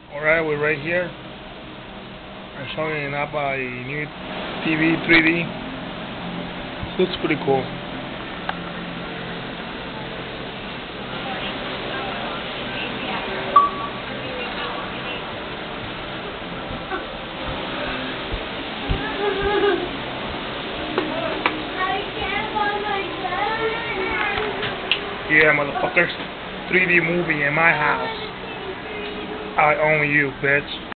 Alright, we're right here. I'm showing up a new TV 3D. Looks pretty cool. Yeah, motherfuckers. 3D movie in my house. I own you, bitch.